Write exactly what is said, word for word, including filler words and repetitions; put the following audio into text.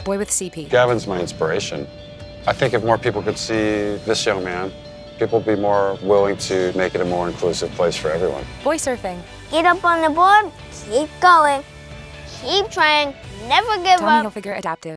boy with C P. Gavin's my inspiration. I think if more people could see this young man, people would be more willing to make it a more inclusive place for everyone. Boy surfing. Get up on the board, keep going, keep trying, never give Tommy up. Hilfiger Adaptive.